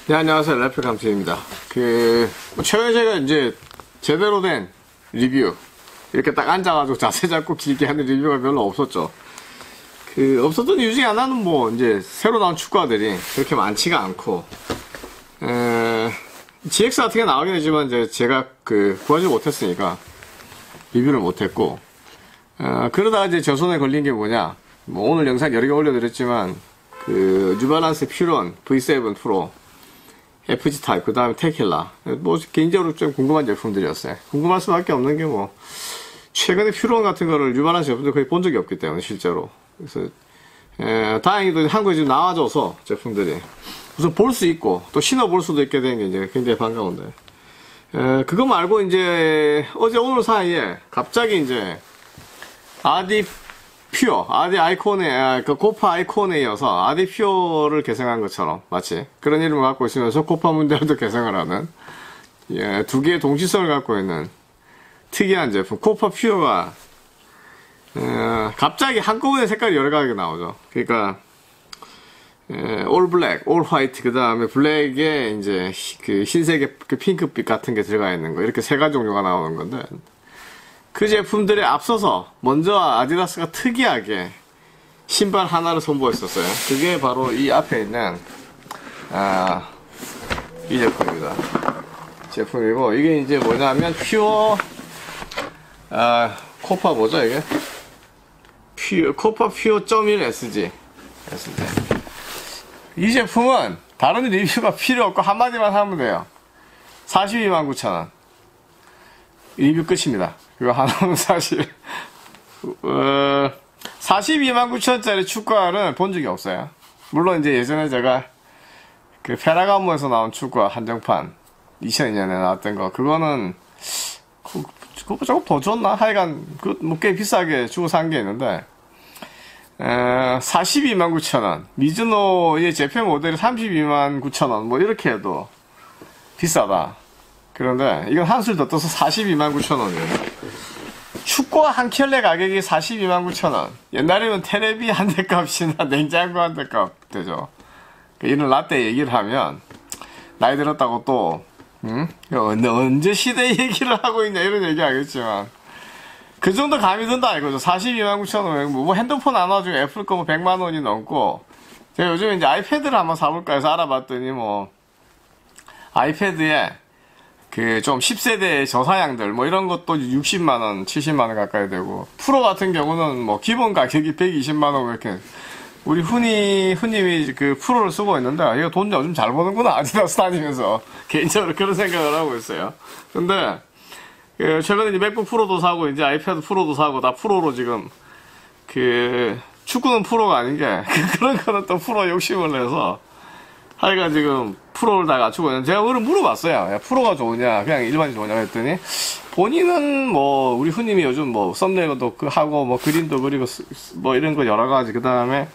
네, 안녕하세요. 래프 감수입니다. 최근에 제가 이제 제대로 된 리뷰, 이렇게 딱 앉아가지고 자세 잡고 길게 하는 리뷰가 별로 없었죠. 없었던 이유 중에 하나는 뭐, 이제 새로 나온 축구화들이 그렇게 많지가 않고, GX 같은 게 나오긴 하지만 이제 제가 구하지 못했으니까 리뷰를 못했고, 그러다가 이제 저 손에 걸린 게 뭐냐. 뭐 오늘 영상 여러 개 올려드렸지만, 뉴발란스 퓨런 V7 프로, FG 타입, 그 다음에 테킬라. 뭐, 개인적으로 좀 궁금한 제품들이었어요. 궁금할 수밖에 없는 게 뭐, 최근에 퓨런 같은 거를 뉴발란스 제품들 거의 본 적이 없기 때문에, 실제로. 그래서, 다행히도 한국에 지금 나와줘서, 제품들이. 우선 볼 수 있고, 또 신어볼 수도 있게 된 게 이제 굉장히 반가운데. 그거 말고 이제, 어제 오늘 사이에, 갑자기 이제, 아디 퓨어, 아디 아이콘에, 코파 아이콘에 이어서 아디 퓨어를 개성한 것처럼, 마치 그런 이름을 갖고 있으면서 코파 문제도 개성을 하는, 두 개의 동시성을 갖고 있는 특이한 제품, 코파 퓨어가, 갑자기 한꺼번에 색깔이 여러 가지가 나오죠. 그러니까, 올 블랙, 올 화이트, 그 다음에 블랙에 이제 흰색의 핑크빛 같은 게 들어가 있는 거, 이렇게 세 가지 종류가 나오는 건데, 그 제품들에 앞서서 먼저 아디다스가 특이하게 신발 하나를 선보였었어요. 그게 바로 이 앞에 있는 이 제품입니다. 제품이고, 이게 이제 뭐냐면 퓨어 코파 뭐죠 이게? 코파 퓨어 .1 SG. 이 제품은 다른 리뷰가 필요 없고 한마디만 하면 돼요. 429,000원 리뷰 끝입니다. 그거 하나는 사실 429,000원짜리 축구화를 본 적이 없어요. 물론 이제 예전에 제가 페라가모에서 나온 축구화 한정판 2002년에 나왔던 거, 그거는 그거 조금 더 줬나? 하여간 뭐 꽤 비싸게 주고 산 게 있는데, 429,000원 미즈노의 재팬 모델이 329,000원 뭐 이렇게 해도 비싸다. 그런데 이건 한술 더 떠서 429,000원이에요. 축구화 한 켤레 가격이 429,000원. 옛날에는 테레비 한 대 값이나 냉장고 한 대 값 되죠. 이런 라떼 얘기를 하면 나이 들었다고 또 언제 시대 얘기를 하고 있냐 이런 얘기 하겠지만, 그 정도 감이 든다 이거죠. 429,000원. 뭐 핸드폰 하나 중에 애플 거 뭐 100만 원이 넘고, 제가 요즘에 이제 아이패드를 한번 사볼까 해서 알아봤더니 뭐 아이패드에 좀 10세대 저사양들 뭐 이런 것도 60만원, 70만원 가까이 되고, 프로 같은 경우는 뭐 기본 가격이 120만원 이렇게. 우리 후님이 프로를 쓰고 있는데, 이거 돈 요즘 잘 버는구나, 아디다스 다니면서. 개인적으로 그런 생각을 하고 있어요. 근데 최근에 이제 맥북 프로도 사고 이제 아이패드 프로도 사고 다 프로로 지금 축구는 프로가 아닌 게 그런 거는 또 프로 욕심을 내서 하여간 지금 프로를 다 갖추고 있는데, 제가 그걸 물어봤어요. 야, 프로가 좋으냐 그냥 일반이 좋으냐 했더니, 본인은 뭐 우리 후님이 요즘 뭐 썸네일도 하고 뭐 그림도 그리고 뭐 이런 거 여러 가지, 그 다음에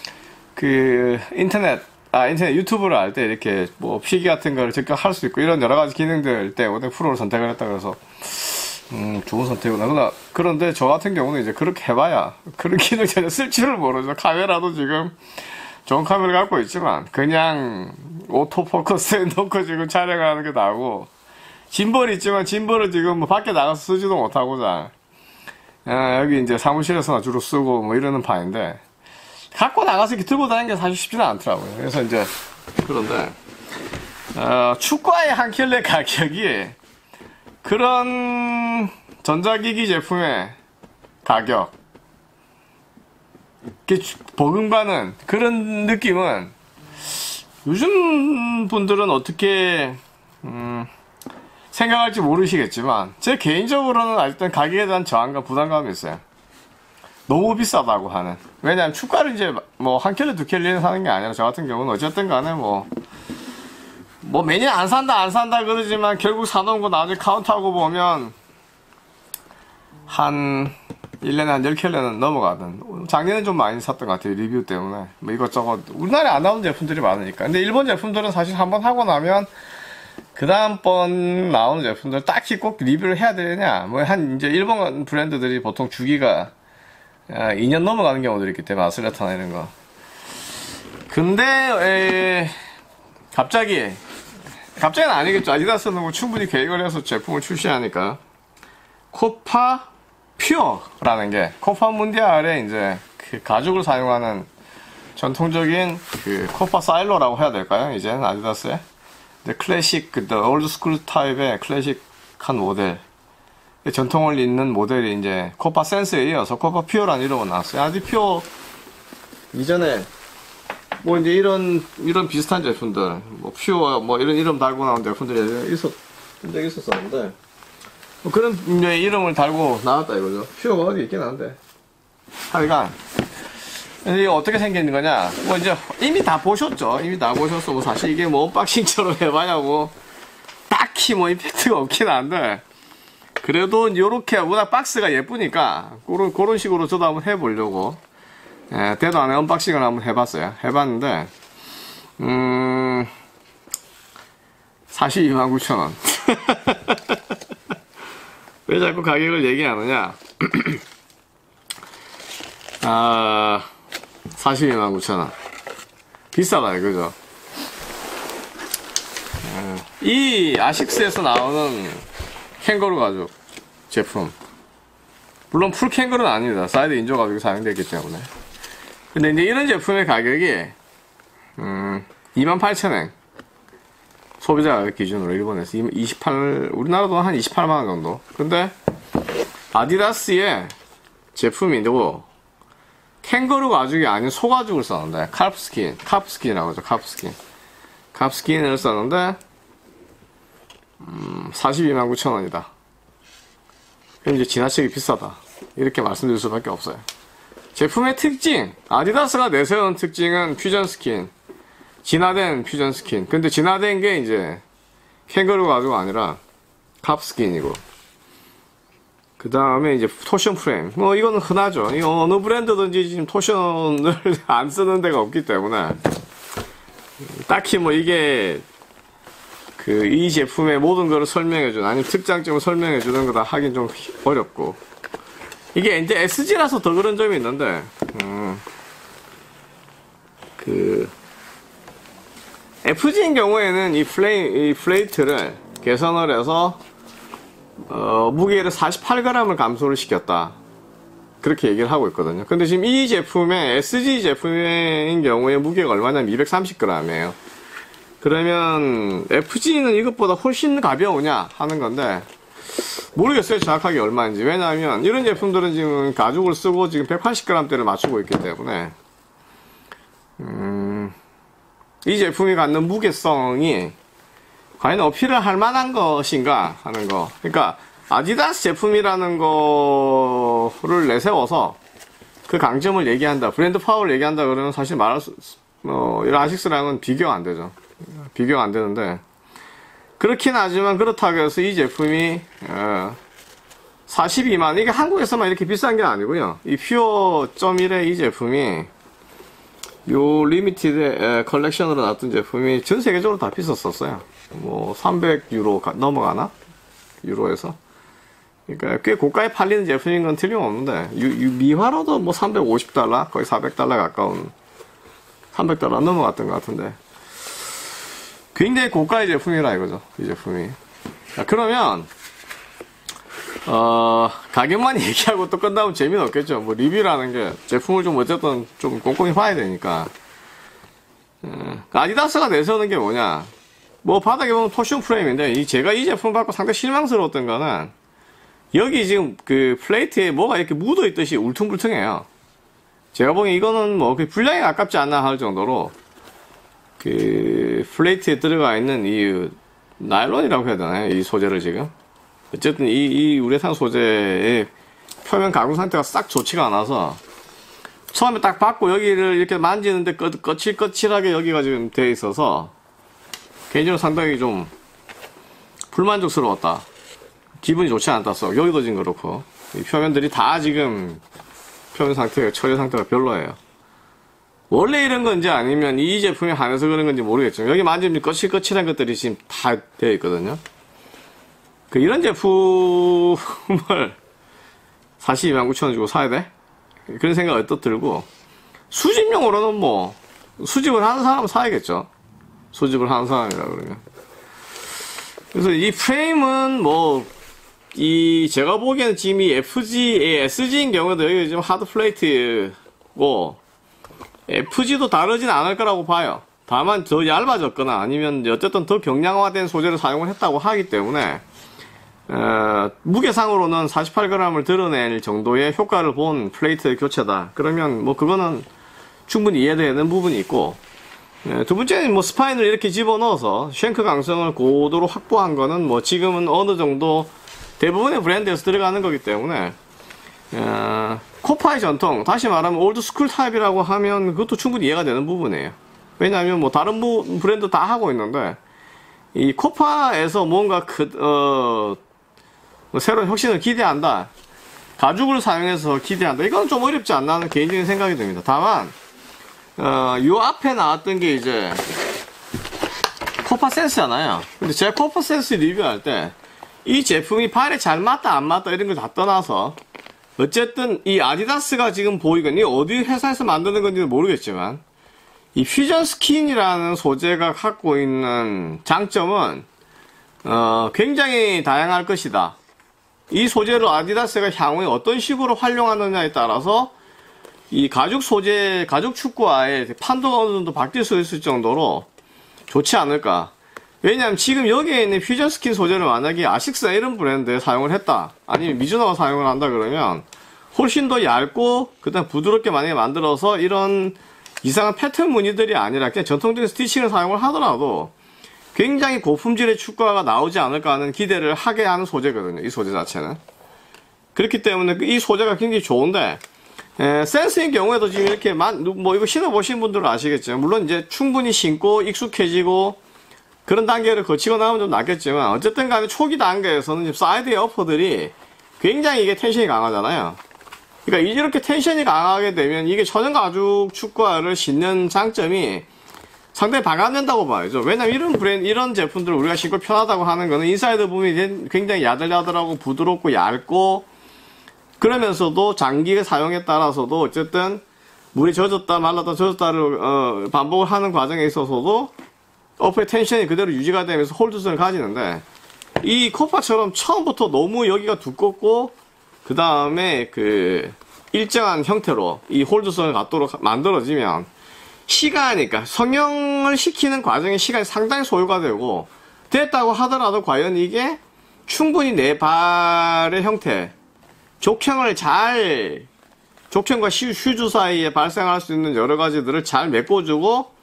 인터넷 유튜브를 할 때 이렇게 뭐 피기 같은 거를 즉각 할 수 있고 이런 여러 가지 기능들 때문에 프로를 선택을 했다 그래서 좋은 선택이구나. 그런데 저 같은 경우는 이제 그렇게 해봐야 그런 기능 전혀 쓸 줄을 모르죠. 카메라도 지금 좋은 카메라 갖고 있지만 그냥 오토포커스에 놓고 지금 촬영하는 게 나고, 짐벌이 있지만 짐벌을 지금 뭐 밖에 나가서 쓰지도 못하고 여기 이제 사무실에서나 주로 쓰고 뭐 이러는 판인데, 갖고 나가서 이렇게 들고 다니는 게 사실 쉽지는 않더라고요. 그래서 이제 그런데 축구화의 한 켤레 가격이 그런 전자기기 제품의 가격 버금가는 그런 느낌은 요즘 분들은 어떻게 생각할지 모르시겠지만, 제 개인적으로는 아직도 가격에 대한 저항과 부담감이 있어요. 너무 비싸다고 하는. 왜냐면 축구를 이제 뭐 한 켤레 두 켤레는 사는 게 아니라, 저 같은 경우는 어쨌든 간에 뭐 매년 안 산다 그러지만 결국 사놓은 거 나중에 카운트하고 보면 한 1년에 한 10켤레는 넘어가든. 작년에 좀 많이 샀던 것 같아요, 리뷰 때문에. 뭐 이것저것 우리나라에 안 나오는 제품들이 많으니까. 근데 일본 제품들은 사실 한번 하고 나면 그 다음번 나오는 제품들 딱히 꼭 리뷰를 해야 되느냐, 뭐 이제 일본 브랜드들이 보통 주기가 2년 넘어가는 경우들이 있기 때문에, 아슬레타나 이런 거. 근데 갑자기는 아니겠죠. 아디다스는 뭐 충분히 계획을 해서 제품을 출시하니까. 코파 퓨어라는 게, 코파 문디알에 이제 그 가죽을 사용하는 전통적인 그 코파 사일로라고 해야 될까요? 이제는 아디다스의. 클래식, 올드 스쿨 타입의 클래식한 모델. 전통을 잇는 모델이 이제 코파 센스에 이어서 코파 퓨어라는 이름으로 나왔어요. 아디 퓨어 이전에 뭐 이제 이런 비슷한 제품들, 뭐 퓨어 뭐 이런 이름 달고 나온 제품들이 있었던 적이 있었었는데, 뭐 그런 이제 이름을 달고 나왔다 이거죠. 퓨어가 어디 있긴 한데. 하여간 이게 어떻게 생긴 거냐? 뭐 이제 이미 다 보셨죠. 이미 다 보셨어. 뭐 사실 이게 뭐 언박싱처럼 해봐야 뭐 딱히 뭐 임팩트가 없긴 한데, 그래도 요렇게 워낙 박스가 예쁘니까 그런 식으로 저도 한번 해보려고, 예, 대도 안에 언박싱을 한번 해봤어요. 해봤는데 429,000원. 왜 자꾸 가격을 얘기하느냐? 429,000원. 비싸다 이거죠. 이 아식스에서 나오는 캥거루 가죽 제품, 물론 풀 캥거루는 아닙니다. 사이드 인조 가죽이 사용되기 때문에. 근데 이제 이런 제품의 가격이 28,000엔, 소비자 가격 기준으로 일본에서 28, 우리나라 돈 한 28만원 정도. 근데 아디다스의 제품이고 캥거루 가죽이 아닌 소가죽을 썼는데, 카프스킨이라고 하죠. 카프스킨을 썼는데 429,000원이다. 그럼 이제 지나치게 비싸다, 이렇게 말씀드릴 수밖에 없어요. 제품의 특징, 아디다스가 내세운 특징은 퓨전 스킨, 진화된 퓨전 스킨. 근데 진화된 게 이제 캥거루 가죽이 아니라 카프스킨이고, 그 다음에 이제 토션 프레임. 뭐 이거는 흔하죠. 이 어느 브랜드든지 지금 토션을 안 쓰는 데가 없기 때문에 딱히 뭐 이게 이 제품의 모든 거를 설명해주는, 아니면 특장점을 설명해주는 거다 하긴 좀 어렵고, 이게 이제 SG라서 더 그런 점이 있는데, FG인 경우에는 이 플레이트를 개선을 해서 무게를 48g을 감소를 시켰다, 그렇게 얘기를 하고 있거든요. 근데 지금 이 제품의 SG 제품인 경우에 무게가 얼마냐면 230g이에요. 그러면 FG는 이것보다 훨씬 가벼우냐 하는 건데, 모르겠어요 정확하게 얼마인지. 왜냐하면 이런 제품들은 지금 가죽을 쓰고 지금 180g대를 맞추고 있기 때문에 이 제품이 갖는 무게성이 과연 어필을 할 만한 것인가 하는 거. 그러니까 아디다스 제품이라는 거를 내세워서 그 강점을 얘기한다, 브랜드 파워를 얘기한다 그러면 사실 이런 아식스랑은 비교가 안 되죠. 비교가 안 되는데, 그렇긴 하지만 그렇다고 해서 이 제품이 42만, 이게 한국에서만 이렇게 비싼 게 아니고요. 이 퓨어.1의 이 제품이 요 리미티드 컬렉션으로 나왔던 제품이 전 세계적으로 다 비쌌었어요. 뭐 300유로 넘어가나? 유로에서. 그러니까 꽤 고가에 팔리는 제품인 건 틀림없는데, 미화로도 뭐 350달러, 거의 400달러 가까운, 300달러 넘어갔던 것 같은데, 굉장히 고가의 제품이라 이거죠, 이 제품이. 자, 그러면 가격만 얘기하고 또 끝나면 재미는 없겠죠. 뭐 리뷰라는 게 제품을 좀 어쨌든 좀 꼼꼼히 봐야 되니까. 아디다스가 내세우는 게 뭐냐, 뭐 바닥에 보면 토션 프레임인데, 제가 이 제품 받고 상당히 실망스러웠던 거는, 여기 지금 그 플레이트에 뭐가 이렇게 묻어 있듯이 울퉁불퉁해요. 제가 보기엔 이거는 뭐 불량에 가깝지 않나 할 정도로 그 플레이트에 들어가 있는 이 나일론이라고 해야 되나요? 이 소재를 지금. 어쨌든 이 우레탄 소재의 표면 가공 상태가 싹 좋지가 않아서, 처음에 딱 받고 여기를 이렇게 만지는데 거칠거칠하게 여기가 지금 돼 있어서 개인적으로 상당히 좀 불만족스러웠다. 기분이 좋지 않다. 여기도 지금 그렇고, 이 표면들이 다 지금 표면 상태가, 처리 상태가 별로예요. 원래 이런 건지 아니면 이 제품에 한해서 그런 건지 모르겠지만, 여기 만지면 거칠거칠한 것들이 지금 다 되어 있거든요. 이런 제품을 429,000원 주고 사야 돼? 그런 생각이 또 들고, 수집용으로는 뭐 수집을 하는 사람은 사야겠죠. 수집을 하는 사람이라 그러면. 그래서 이 프레임은 뭐, 제가 보기에는 지금 이 SG인 경우도 여기 지금 하드 플레이트고, FG도 다르진 않을 거라고 봐요. 다만 더 얇아졌거나 아니면 어쨌든 더 경량화된 소재를 사용을 했다고 하기 때문에, 무게상으로는 48g을 드러낼 정도의 효과를 본 플레이트 교체다. 그러면 뭐 그거는 충분히 이해되는 부분이 있고, 두 번째는 뭐 스파인을 이렇게 집어넣어서 쉔크 강성을 고도로 확보한 거는 뭐 지금은 어느 정도 대부분의 브랜드에서 들어가는 거기 때문에, 코파의 전통, 다시 말하면 올드 스쿨 타입이라고 하면 그것도 충분히 이해가 되는 부분이에요. 왜냐하면 뭐 다른 브랜드 다 하고 있는데, 이 코파에서 뭔가 새로운 혁신을 기대한다, 가죽을 사용해서 기대한다, 이건 좀 어렵지 않나 하는 개인적인 생각이 듭니다. 다만 요 앞에 나왔던 게 이제 코파 센스잖아요. 근데 제가 코파 센스 리뷰할 때 이 제품이 발에 잘 맞다 안 맞다 이런 걸 다 떠나서, 어쨌든 이 아디다스가 지금 보이건 이 어디 회사에서 만드는 건지는 모르겠지만, 이 퓨전 스킨이라는 소재가 갖고 있는 장점은 굉장히 다양할 것이다. 이 소재를 아디다스가 향후에 어떤 식으로 활용하느냐에 따라서 이 가죽 소재, 가죽 축구화의 판도가 어느 정도 바뀔 수 있을 정도로 좋지 않을까. 왜냐하면 지금 여기에 있는 퓨전 스킨 소재를 만약에 아식스나 이런 브랜드에 사용을 했다, 아니면 미즈노가 사용을 한다 그러면 훨씬 더 얇고 그다음 부드럽게 만약에 만들어서 이런 이상한 패턴 무늬들이 아니라 그냥 전통적인 스티칭을 사용을 하더라도 굉장히 고품질의 축구화가 나오지 않을까 하는 기대를 하게 하는 소재거든요, 이 소재 자체는. 그렇기 때문에 이 소재가 굉장히 좋은데, 센스인 경우에도 지금 이렇게 뭐 이거 신어보신 분들은 아시겠지만, 물론 이제 충분히 신고 익숙해지고 그런 단계를 거치고 나면 좀 낫겠지만, 어쨌든 간에 초기 단계에서는 지금 사이드 에어퍼들이 굉장히 이게 텐션이 강하잖아요. 그러니까 이렇게 텐션이 강하게 되면 이게 천연 가죽 축구화를 신는 장점이 상당히 반감된다고 봐야죠. 왜냐면 이런 제품들을 우리가 신고 편하다고 하는 거는 인사이드 부분이 굉장히 야들야들하고 부드럽고 얇고, 그러면서도 장기 사용에 따라서도 어쨌든 물이 젖었다 말랐다 젖었다를 반복을 하는 과정에 있어서도 어퍼의 텐션이 그대로 유지가 되면서 홀드성을 가지는데, 이 코파처럼 처음부터 너무 여기가 두껍고 그 다음에 일정한 형태로 이 홀드성을 갖도록 만들어지면 시간이니까 성형을 시키는 과정에 시간이 상당히 소요가 되고, 됐다고 하더라도 과연 이게 충분히 내 발의 형태, 족형과 슈즈 사이에 발생할 수 있는 여러 가지들을 잘 메꿔주고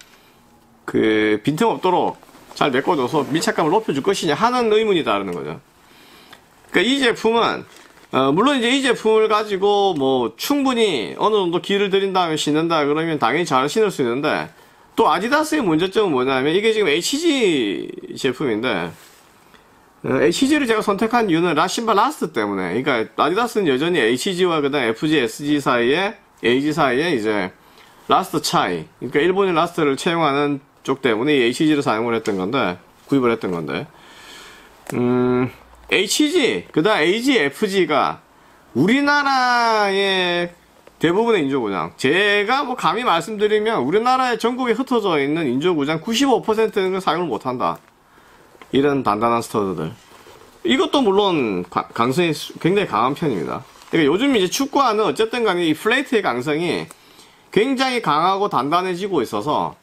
빈틈없도록 잘 메꿔줘서 밀착감을 높여줄 것이냐 하는 의문이 따르는 거죠. 그러니까 이 제품은 물론 이제 이 제품을 가지고 뭐 충분히 어느 정도 기를 들인 다음에 신는다 그러면 당연히 잘 신을 수 있는데, 또 아디다스의 문제점은 뭐냐면 이게 지금 HG 제품인데, HG를 제가 선택한 이유는 신발 라스트 때문에. 그러니까 아디다스는 여전히 HG와 그다음 FG, SG 사이에, AG 사이에 이제 라스트 차이, 그러니까 일본인 라스트를 채용하는 쪽 때문에 이 HG를 사용을 했던 건데, 구입을 했던 건데, HG, 그 다음 AG, FG가 우리나라의 대부분의 인조구장, 제가 뭐 감히 말씀드리면 우리나라에 전국에 흩어져 있는 인조구장 95%는 사용을 못한다. 이런 단단한 스터드들. 이것도 물론 강성이 굉장히 강한 편입니다. 그러니까 요즘 이제 축구화는 어쨌든 간에 이 플레이트의 강성이 굉장히 강하고 단단해지고 있어서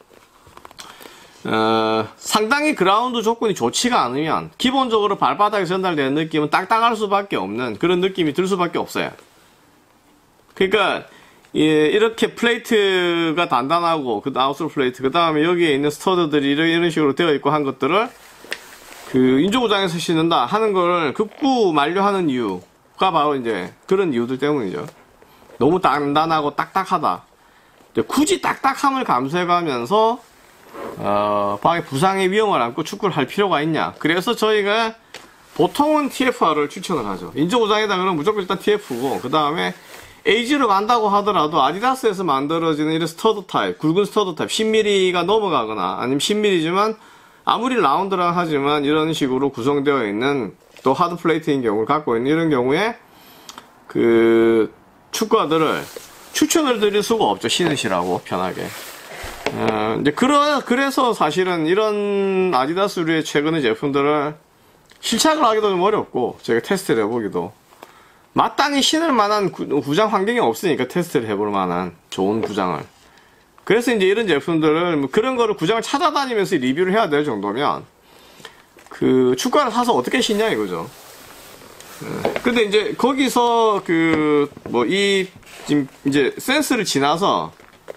상당히 그라운드 조건이 좋지가 않으면 기본적으로 발바닥에 전달되는 느낌은 딱딱할 수밖에 없는 그런 느낌이 들 수밖에 없어요. 그러니까 이렇게 플레이트가 단단하고 그 아웃솔 플레이트, 그 다음에 여기에 있는 스터드들이 이런 식으로 되어 있고 한 것들을 인조구장에서 신는다 하는 걸 극구 만류하는 이유가 바로 이제 그런 이유들 때문이죠. 너무 단단하고 딱딱하다. 굳이 딱딱함을 감수해가면서 부상의 위험을 안고 축구를 할 필요가 있냐. 그래서 저희가 보통은 TFR을 추천을 하죠. 인조구장이다 그러면 무조건 일단 TF고, 그 다음에 AG로 간다고 하더라도 아디다스에서 만들어지는 이런 스터드 타입, 굵은 스터드 타입 10mm가 넘어가거나 아니면 10mm지만 아무리 라운드라 하지만 이런 식으로 구성되어 있는 또 하드 플레이트인 경우를 갖고 있는 이런 경우에 축구화들을 추천을 드릴 수가 없죠. 신으시라고 편하게. 이제 그래서 사실은 이런 아디다스류의 최근의 제품들을 실착을 하기도 좀 어렵고, 제가 테스트를 해보기도. 마땅히 신을 만한 구장 환경이 없으니까 테스트를 해볼 만한 좋은 구장을. 그래서 이제 이런 제품들을, 뭐 그런 거를 구장을 찾아다니면서 리뷰를 해야 될 정도면, 그, 축구화를 사서 어떻게 신냐 이거죠. 근데 이제 거기서 지금 이제 센스를 지나서,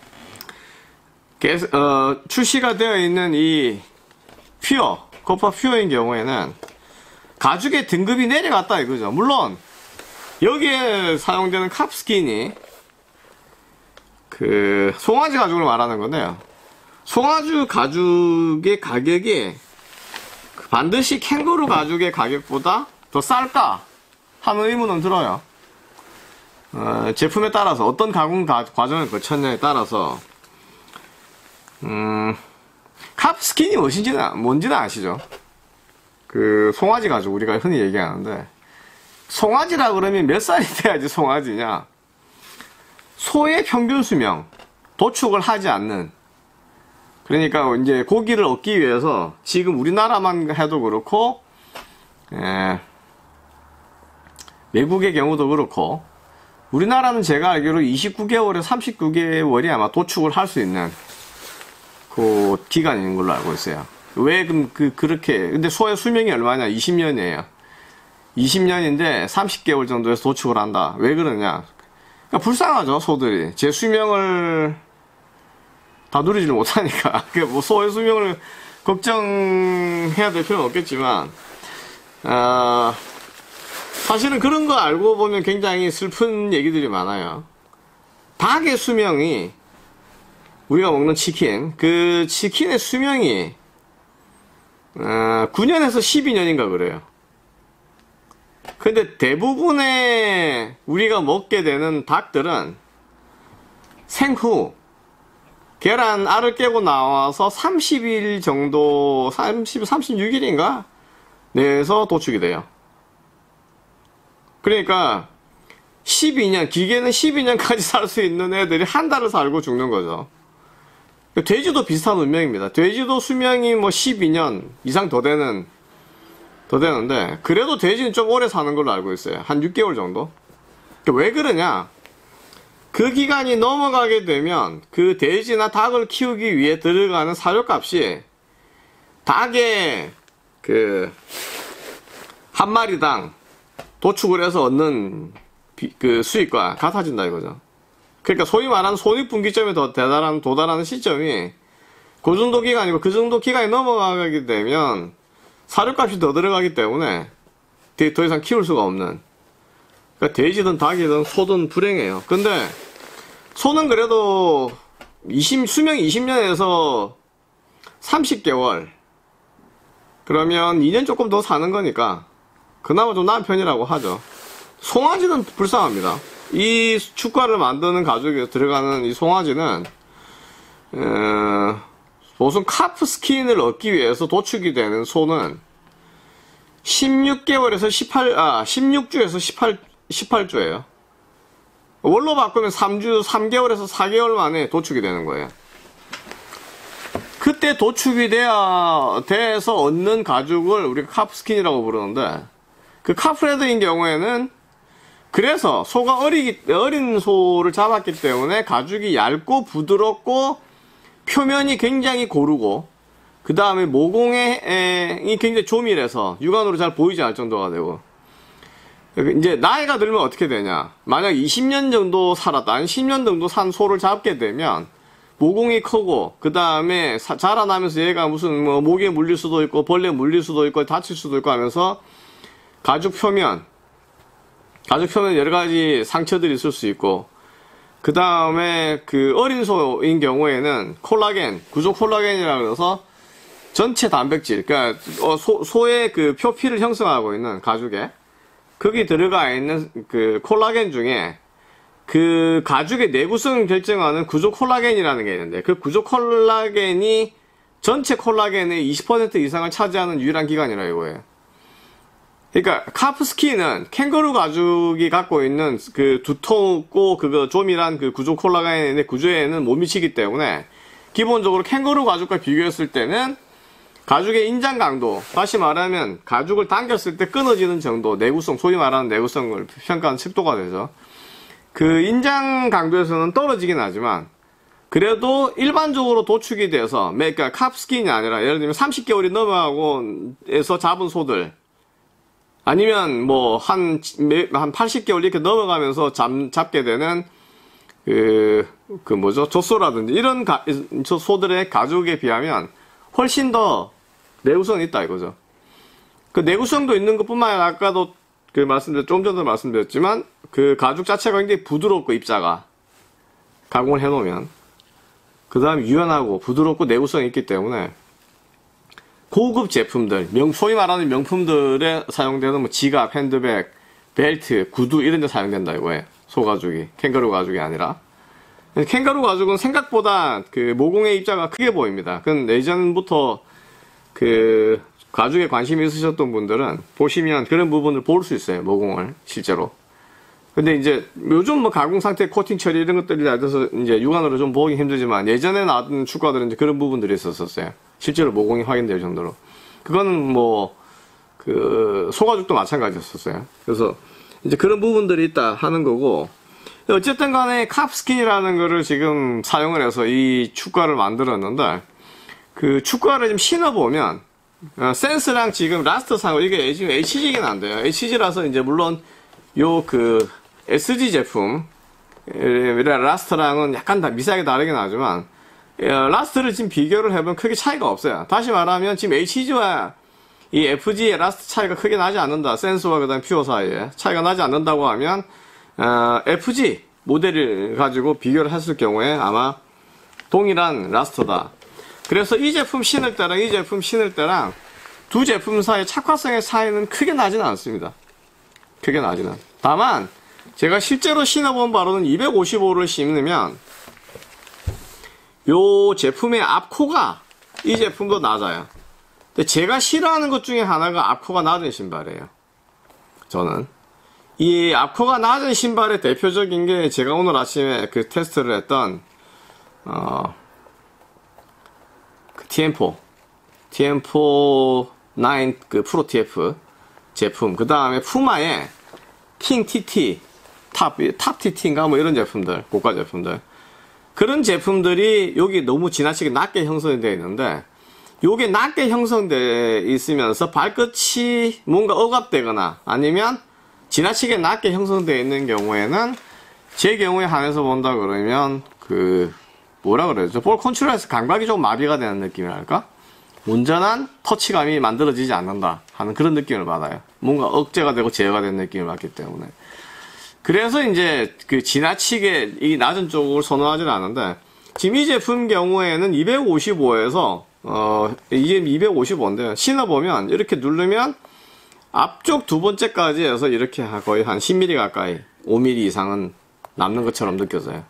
출시가 되어 있는 이 코파 퓨어인 경우에는 가죽의 등급이 내려갔다 이거죠. 물론 여기에 사용되는 카프스킨이 그 송아지 가죽을 말하는 건데요. 송아지 가죽의 가격이 반드시 캥거루 가죽의 가격보다 더 쌀까 하는 의문은 들어요. 제품에 따라서 어떤 가공 과정을 거쳤냐에 따라서 카프스킨이 뭔지는 아시죠? 그 송아지 가죽 우리가 흔히 얘기하는데, 송아지라 그러면 몇 살이 돼야지 송아지냐? 소의 평균 수명, 도축을 하지 않는, 그러니까 이제 고기를 얻기 위해서 지금 우리나라만 해도 그렇고 외국의 경우도 그렇고, 우리나라는 제가 알기로 29개월에 39개월이 아마 도축을 할 수 있는 그 기간인 걸로 알고 있어요. 왜 그렇게, 근데 소의 수명이 얼마냐? 20년이에요. 20년인데 30개월 정도에서 도축을 한다. 왜 그러냐? 그러니까 불쌍하죠, 소들이. 제 수명을 다 누리지를 못하니까. 뭐 소의 수명을 걱정해야 될 필요는 없겠지만, 사실은 그런 거 알고 보면 굉장히 슬픈 얘기들이 많아요. 닭의 수명이, 우리가 먹는 치킨, 그 치킨의 수명이 9년에서 12년인가 그래요. 근데 대부분의 우리가 먹게 되는 닭들은 생후 계란 알을 깨고 나와서 30일 정도, 36일인가 내에서 도축이 돼요. 그러니까 12년, 기계는 12년까지 살 수 있는 애들이 한 달을 살고 죽는 거죠. 돼지도 비슷한 운명입니다. 돼지도 수명이 뭐 12년 이상 더 되는데, 그래도 돼지는 좀 오래 사는 걸로 알고 있어요. 한 6개월 정도. 왜 그러냐? 그 기간이 넘어가게 되면 그 돼지나 닭을 키우기 위해 들어가는 사료값이 닭의 한 마리당 도축을 해서 얻는 그 수익과 같아진다 이거죠. 그러니까 소위 말하는 손익분기점에 도달하는 시점이 그 정도 기간이고, 그 정도 기간이 넘어가게 되면 사료값이 더 들어가기 때문에 더 이상 키울 수가 없는, 그러니까 돼지든 닭이든 소든 불행해요. 근데 소는 그래도 수명 20년에서 30개월 그러면 2년 조금 더 사는 거니까 그나마 좀 나은 편이라고 하죠. 송아지는 불쌍합니다. 이 축구화를 만드는 가죽에 들어가는 이 송아지는 무슨 카프 스킨을 얻기 위해서 도축이 되는 소는 16개월에서 16주에서 18주예요. 월로 바꾸면 3개월에서 4개월 만에 도축이 되는 거예요. 그때 도축이 돼서 얻는 가죽을 우리가 카프 스킨이라고 부르는데, 그 카프레드인 경우에는 그래서 소가 어린 소를 잡았기 때문에 가죽이 얇고 부드럽고 표면이 굉장히 고르고, 그 다음에 모공이 굉장히 조밀해서 육안으로 잘 보이지 않을 정도가 되고, 이제 나이가 들면 어떻게 되냐? 만약 20년 정도 살았다, 아니 10년 정도 산 소를 잡게 되면 모공이 크고, 그 다음에 자라나면서 얘가 무슨 뭐 모기에 물릴 수도 있고 벌레에 물릴 수도 있고 다칠 수도 있고 하면서 가죽 표면에 여러 가지 상처들이 있을 수 있고, 그 다음에 그 어린 소인 경우에는 구조 콜라겐이라고 해서 전체 단백질, 그러니까 소의 그 표피를 형성하고 있는 가죽에 거기 들어가 있는 그 콜라겐 중에 그 가죽의 내구성을 결정하는 구조 콜라겐이라는 게 있는데, 그 구조 콜라겐이 전체 콜라겐의 20% 이상을 차지하는 유일한 기관이라 이거예요. 그러니까 카프스킨은 캥거루 가죽이 갖고 있는 그 두텁고 그거 조밀한 그 구조 콜라겐의 구조에는 못 미치기 때문에 기본적으로 캥거루 가죽과 비교했을 때는 가죽의 인장 강도, 다시 말하면 가죽을 당겼을 때 끊어지는 정도, 내구성, 소위 말하는 내구성을 평가하는 척도가 되죠. 그 인장 강도에서는 떨어지긴 하지만 그래도 일반적으로 도축이 돼서, 그러니까 캅스킨이 아니라 예를 들면 30개월이 넘어가고 해서 잡은 소들, 아니면 뭐 한 80개월 이렇게 넘어가면서 잡게 되는 젖소라든지 이런 소들의 가죽에 비하면 훨씬 더 내구성이 있다 이거죠. 그 내구성도 있는 것뿐만 아니라 아까도 좀 전에 말씀드렸지만 그 가죽 자체가 굉장히 부드럽고, 입자가 가공을 해놓으면 그 다음에 유연하고 부드럽고 내구성이 있기 때문에 고급 제품들, 소위 말하는 명품들에 사용되는 뭐 지갑, 핸드백, 벨트, 구두 이런 데 사용된다 이거예요. 소가죽이, 캥거루 가죽이 아니라. 캥거루 가죽은 생각보다 그 모공의 입자가 크게 보입니다. 그건 예전부터 그 가죽에 관심이 있으셨던 분들은 보시면 그런 부분을 볼 수 있어요. 모공을 실제로. 근데 이제 요즘 뭐 가공 상태 코팅 처리 이런 것들이 다 돼서 이제 육안으로 좀 보기 힘들지만 예전에 나왔던 축구화들은 이제 그런 부분들이 있었어요. 실제로 모공이 확인될 정도로. 그거는 뭐 그 소가죽도 마찬가지였었어요. 그래서 이제 그런 부분들이 있다 하는 거고, 어쨌든 간에 캅스킨이라는 거를 지금 사용을 해서 이 축구화를 만들었는데, 그 축구화를 좀 신어보면 센스랑 지금 라스트상으로 이게 지금 HG긴 한데요. HG라서 이제 물론 요 그 SG 제품 라스트랑은 약간 미세하게 다르긴 하지만 라스트를 지금 비교를 해보면 크게 차이가 없어요. 다시 말하면 지금 HG와 이 FG의 라스트 차이가 크게 나지 않는다. 센스와 그 다음 퓨어 사이에 차이가 나지 않는다고 하면 FG 모델을 가지고 비교를 했을 경우에 아마 동일한 라스트다. 그래서 이 제품 신을 때랑 이 제품 신을 때랑 두 제품 사이의 착화성의 차이는 크게 나지는 않습니다. 크게 나지는. 다만 제가 실제로 신어본 바로는 255를 신으면 요 제품의 앞코가 이 제품도 낮아요. 근데 제가 싫어하는 것 중에 하나가 앞코가 낮은 신발이에요. 저는 이 앞코가 낮은 신발의 대표적인 게 제가 오늘 아침에 그 테스트를 했던 그 TM4 9 그 프로 TF 제품, 그 다음에 푸마의 킹 TT 탑 TT인가 뭐 이런 제품들, 고가 제품들, 그런 제품들이 여기 너무 지나치게 낮게 형성이 되어 있는데, 요게 낮게 형성되어 있으면서 발끝이 뭔가 억압되거나 아니면 지나치게 낮게 형성되어 있는 경우에는, 제 경우에 한해서 본다 그러면 그 뭐라 그러죠? 볼 컨트롤에서 감각이 좀 마비가 되는 느낌이랄까? 온전한 터치감이 만들어지지 않는다 하는 그런 느낌을 받아요. 뭔가 억제가 되고 제어가 되는 느낌을 받기 때문에. 그래서 이제 그 지나치게 이 낮은 쪽을 선호하지는 않은데, 지금 이 제품 경우에는 255에서 이게 255인데 신어보면 이렇게 누르면 앞쪽 두 번째까지 해서 이렇게 거의 한 10mm 가까이, 5mm 이상은 남는 것처럼 느껴져요.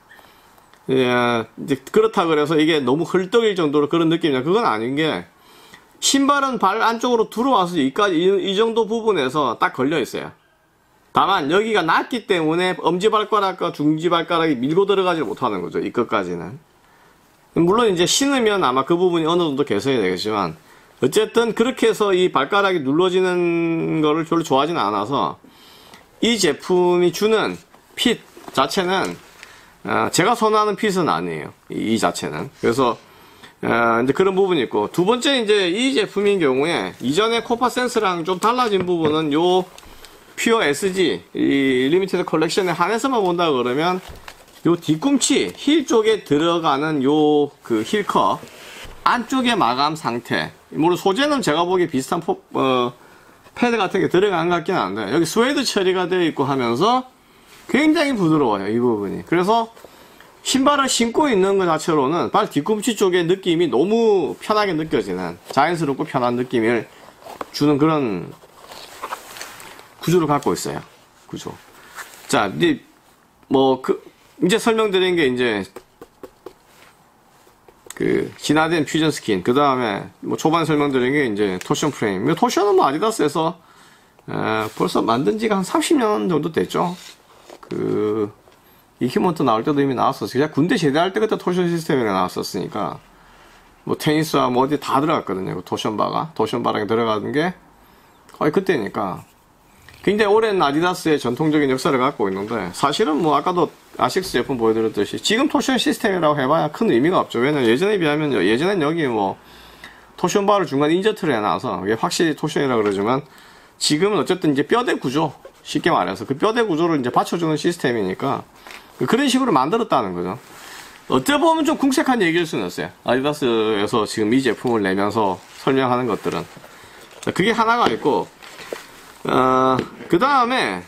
예, 이제 그렇다 그래서 이게 너무 헐떡일 정도로 그런 느낌이냐, 그건 아닌 게, 신발은 발 안쪽으로 들어와서 이 정도 부분에서 딱 걸려 있어요. 다만 여기가 낮기 때문에 엄지발가락과 중지발가락이 밀고 들어가지 못하는 거죠. 이 끝까지는. 물론 이제 신으면 아마 그 부분이 어느 정도 개선이 되겠지만, 어쨌든 그렇게 해서 이 발가락이 눌러지는 거를 별로 좋아하지는 않아서, 이 제품이 주는 핏 자체는 제가 선호하는 핏은 아니에요. 이 자체는. 그래서 이제 그런 부분이 있고, 두 번째 이제 이 제품인 경우에 이전에 코파 센스랑 좀 달라진 부분은 요 퓨어 SG 이 리미티드 컬렉션에 한해서만 본다 그러면 요 뒤꿈치 힐 쪽에 들어가는 요 그 힐커 안쪽의 마감 상태, 물론 소재는 제가 보기에 비슷한 패드 같은 게 들어간 것 같긴 한데, 여기 스웨이드 처리가 되어 있고 하면서 굉장히 부드러워요, 이 부분이. 그래서 신발을 신고 있는 것 자체로는 발 뒤꿈치 쪽의 느낌이 너무 편하게 느껴지는, 자연스럽고 편한 느낌을 주는 그런 구조를 갖고 있어요. 구조. 자, 이제 이제 설명드린 게 이제 그 진화된 퓨전 스킨, 그 다음에 뭐 초반에 설명드린 게 이제 토션 프레임. 토션은 뭐 아디다스에서 벌써 만든 지가 한 30년 정도 됐죠. 그 이퀴먼트 나올 때도 이미 나왔었어요. 그냥 군대 제대할 때 그때 토션 시스템이 나왔었으니까 뭐 테니스와 뭐 어디 다 들어갔거든요. 그 도션바랑 들어가는 게 거의 그때니까 굉장히 오랜 아디다스의 전통적인 역사를 갖고 있는데, 사실은 뭐 아까도 아식스 제품 보여드렸듯이 지금 토션 시스템이라고 해봐야 큰 의미가 없죠. 왜냐면 예전에 비하면, 예전엔 여기 뭐 토션바를 중간에 인저트를 해놔서 이게 확실히 토션이라 그러지만, 지금은 어쨌든 이제 뼈대 구조, 쉽게 말해서 그 뼈대 구조를 이제 받쳐주는 시스템이니까 그런 식으로 만들었다는 거죠. 어떻게 보면 좀 궁색한 얘기일 수는 있어요. 아디다스에서 지금 이 제품을 내면서 설명하는 것들은. 그게 하나가 있고, 그 다음에,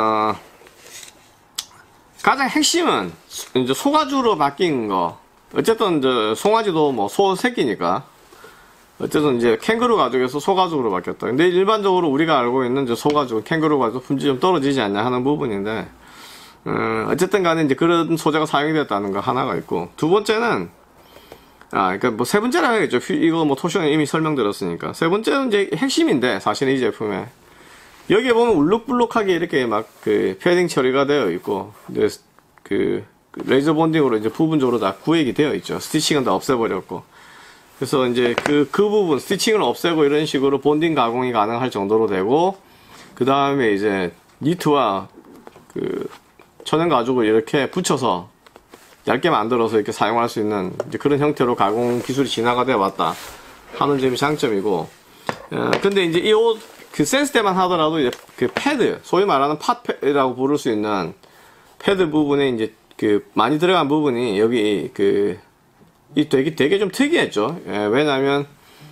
가장 핵심은, 이제 소가죽으로 바뀐 거. 어쨌든, 이제, 송아지도 뭐, 소 새끼니까. 어쨌든, 이제, 캥거루 가죽에서 소가죽으로 바뀌었다. 근데 일반적으로 우리가 알고 있는 이제 소가죽, 캥거루 가죽 품질이 좀 떨어지지 않냐 하는 부분인데, 어쨌든 간에 이제 그런 소재가 사용이 됐다는 거 하나가 있고, 두 번째는, 그러니까 뭐 세 번째라 해야겠죠. 이거 뭐 토션에 이미 설명드렸으니까. 세 번째는 이제 핵심인데, 사실 이 제품에. 여기에 보면 울룩불룩하게 이렇게 막 그 패딩 처리가 되어 있고, 이제 그 레이저 본딩으로 이제 부분적으로 다 구획이 되어 있죠. 스티칭은 다 없애버렸고. 그래서 이제 그 부분, 스티칭을 없애고 이런 식으로 본딩 가공이 가능할 정도로 되고, 그 다음에 이제 니트와 그 천연 가죽을 이렇게 붙여서 얇게 만들어서 이렇게 사용할 수 있는 이제 그런 형태로 가공 기술이 진화가 되어 왔다 하는 점이 장점이고, 근데 이제 이 옷 그 센스 때만 하더라도 이제 그 패드, 소위 말하는 팟이라고 부를 수 있는 패드 부분에 이제 그 많이 들어간 부분이 여기 그 이 되게 좀 특이했죠. 왜냐면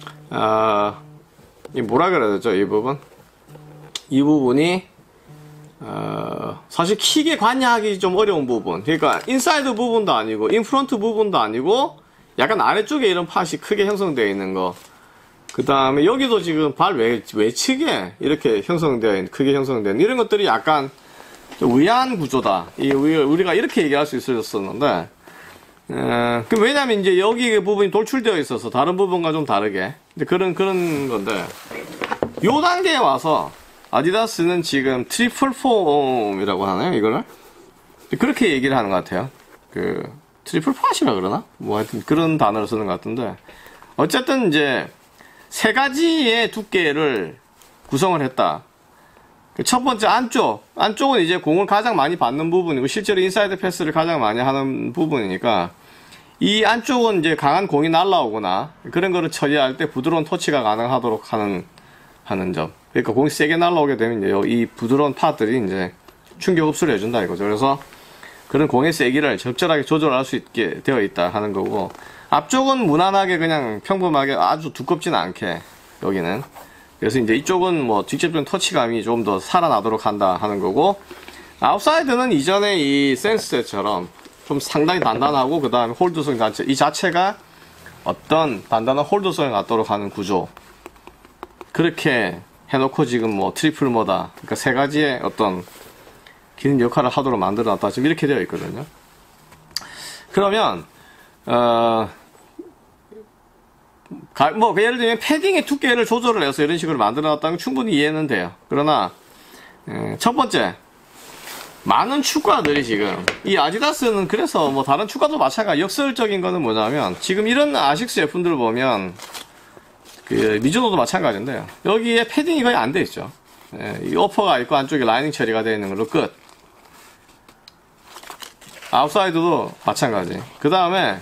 이 뭐라 그래야 되죠, 이 부분? 이 부분이 사실 킥에 관여하기 좀 어려운 부분. 그러니까 인사이드 부분도 아니고 인프런트 부분도 아니고 약간 아래쪽에 이런 팟이 크게 형성되어 있는 거. 그 다음에 여기도 지금 발 외측에 이렇게 형성되어 있는, 크게 형성되어 있는 이런 것들이 약간 좀 의아한 구조다. 우리가 이렇게 얘기할 수 있었는데, 왜냐면 이제 여기 부분이 돌출되어 있어서 다른 부분과 좀 다르게. 그런 건데, 요 단계에 와서 아디다스는 지금 트리플 폼이라고 하나요, 이거를? 그렇게 얘기를 하는 것 같아요. 트리플 팟이라 그러나? 뭐 하여튼 그런 단어를 쓰는 것 같은데, 어쨌든 이제, 세 가지의 두께를 구성을 했다. 첫 번째 안쪽은 이제 공을 가장 많이 받는 부분이고 실제로 인사이드 패스를 가장 많이 하는 부분이니까 이 안쪽은 이제 강한 공이 날라오거나 그런 거를 처리할 때 부드러운 터치가 가능하도록 하는 점. 그러니까 공이 세게 날라오게 되면 이제 이 부드러운 팟들이 이제 충격 흡수를 해준다 이거죠. 그래서 그런 공의 세기를 적절하게 조절할 수 있게 되어 있다 하는 거고, 앞쪽은 무난하게 그냥 평범하게 아주 두껍진 않게 여기는. 그래서 이제 이쪽은 뭐 직접적인 터치감이 좀 더 살아나도록 한다 하는 거고, 아웃사이드는 이전에 이 센스처럼 좀 상당히 단단하고 그 다음에 홀드성 자체, 이 자체가 어떤 단단한 홀드성을 갖도록 하는 구조. 그렇게 해놓고 지금 뭐 트리플 모다, 그러니까 세 가지의 어떤 기능 역할을 하도록 만들어놨다. 지금 이렇게 되어 있거든요. 그러면 뭐 예를 들면 패딩의 두께를 조절을 해서 이런 식으로 만들어놨다면 충분히 이해는 돼요. 그러나 첫 번째, 많은 축구화들이 지금 이 아디다스는, 그래서 뭐 다른 축구화도 마찬가지, 역설적인 거는 뭐냐면 지금 이런 아식스 제품들을 보면 그 미즈노도 마찬가지인데요, 여기에 패딩이 거의 안 돼 있죠. 이 어퍼가 있고 안쪽에 라이닝 처리가 되어 있는 걸로 끝. 아웃사이드도 마찬가지. 그 다음에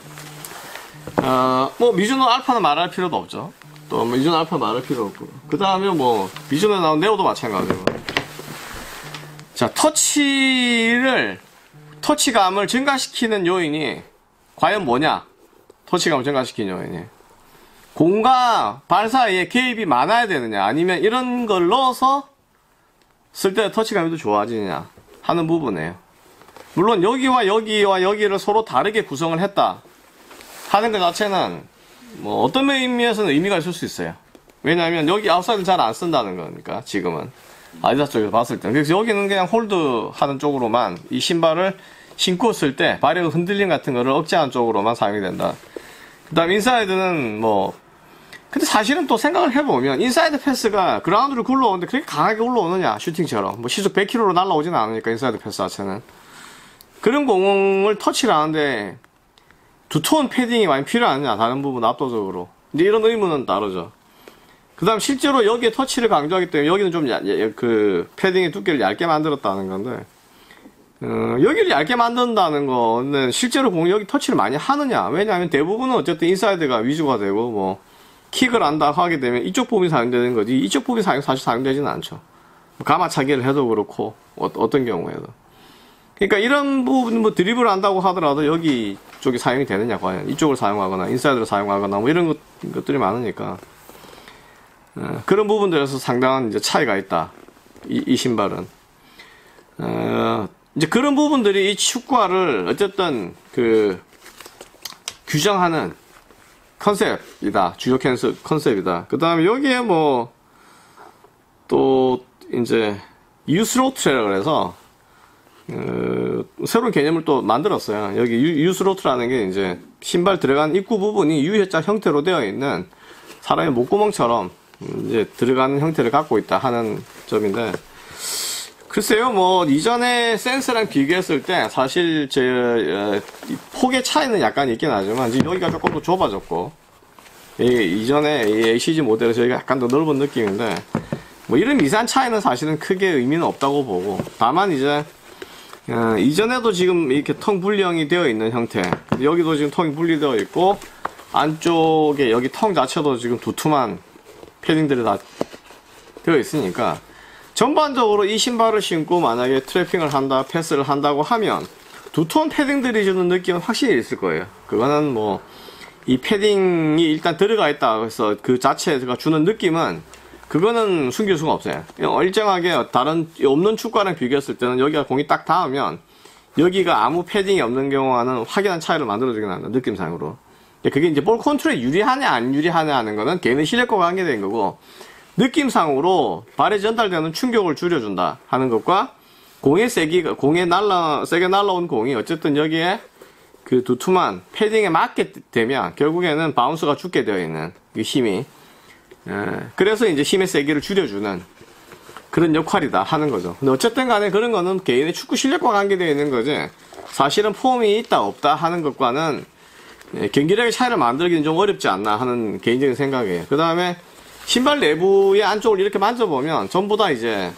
뭐 미즈노 알파는 말할 필요도 없죠. 또 미즈노 알파 말할 필요 없고, 그 다음에 뭐 미즈노에 나온 네오도 마찬가지고. 자, 터치감을 증가시키는 요인이 과연 뭐냐? 터치감을 증가시키는 요인이 공과 발 사이에 개입이 많아야 되느냐, 아니면 이런 걸 넣어서 쓸 때 터치감이 더 좋아지느냐 하는 부분이에요. 물론 여기와 여기를 서로 다르게 구성을 했다 하는 것 자체는 뭐 어떤 의미에서는 의미가 있을 수 있어요. 왜냐하면 여기 아웃사이드는 잘 안 쓴다는 거니까 지금은 아디다스 쪽에서 봤을 때. 그래서 여기는 그냥 홀드 하는 쪽으로만, 이 신발을 신고 쓸 때 발의 흔들림 같은 거를 억제하는 쪽으로만 사용이 된다. 그 다음 인사이드는 뭐, 근데 사실은 또 생각을 해보면 인사이드 패스가 그라운드를 굴러오는데 그렇게 강하게 올라오느냐, 슈팅처럼 뭐 시속 100km로 날라오지는 않으니까 인사이드 패스 자체는. 그런 공을 터치를 하는데 두터운 패딩이 많이 필요하냐, 다른 부분 압도적으로. 이제 이런 의문은 따르죠. 그 다음 실제로 여기에 터치를 강조하기 때문에 여기는 좀 그 패딩의 두께를 얇게 만들었다는 건데, 여기를 얇게 만든다는 거는 실제로 여기 터치를 많이 하느냐. 왜냐하면 대부분은 어쨌든 인사이드가 위주가 되고, 뭐, 킥을 한다 하게 되면 이쪽 부분이 사용되는 거지, 이쪽 부분이 사실 사용되지는 않죠. 가마차기를 해도 그렇고, 어떤 경우에도. 그러니까 이런 부분, 뭐 드리블을 한다고 하더라도 여기 쪽이 사용이 되느냐, 과연. 이쪽을 사용하거나, 인사이드를 사용하거나, 뭐 이런 것들이 많으니까. 그런 부분들에서 상당한 이제 차이가 있다. 이 신발은. 이제 그런 부분들이 이 축구화를 어쨌든 규정하는 컨셉이다. 주요 컨셉이다. 그 다음에 여기에 뭐, 또, 이제, 유스로트라고 그래서, 새로운 개념을 또 만들었어요. 여기 유스로트라는 게 이제, 신발 들어간 입구 부분이 U자 형태로 되어 있는 사람의 목구멍처럼 이제 들어가는 형태를 갖고 있다 하는 점인데, 글쎄요, 뭐, 이전에 센스랑 비교했을 때, 사실, 폭의 차이는 약간 있긴 하지만, 지금 여기가 조금 더 좁아졌고, 이전에 이 ACG 모델에서 여기가 약간 더 넓은 느낌인데, 뭐, 이런 미세한 차이는 사실은 크게 의미는 없다고 보고, 다만 이제, 이전에도 지금 이렇게 텅 분리형이 되어 있는 형태, 여기도 지금 텅이 분리되어 있고, 안쪽에 여기 텅 자체도 지금 두툼한 패딩들이 다 되어 있으니까, 전반적으로 이 신발을 신고 만약에 트래핑을 한다, 패스를 한다고 하면 두터운 패딩들이 주는 느낌은 확실히 있을 거예요. 그거는 뭐 이 패딩이 일단 들어가 있다 해서 그 자체가 주는 느낌은 그거는 숨길 수가 없어요. 일정하게 다른 없는 축구랑 비교했을 때는 여기가 공이 딱 닿으면 여기가 아무 패딩이 없는 경우와는 확연한 차이를 만들어주긴 한다, 느낌상으로. 그게 이제 볼 컨트롤에 유리하냐 안 유리하냐 하는 거는 개인의 실력과 관계된 거고, 느낌상으로 발에 전달되는 충격을 줄여준다 하는 것과 공의 세기가, 세게 날라온 공이 어쨌든 여기에 그 두툼한 패딩에 맞게 되면 결국에는 바운스가 죽게 되어 있는 그 힘이, 그래서 이제 힘의 세기를 줄여주는 그런 역할이다 하는 거죠. 근데 어쨌든 간에 그런 거는 개인의 축구 실력과 관계되어 있는 거지, 사실은 폼이 있다 없다 하는 것과는 경기력의 차이를 만들기는 좀 어렵지 않나 하는 개인적인 생각이에요. 그 다음에 신발 내부의 안쪽을 이렇게 만져보면 전부 다 이제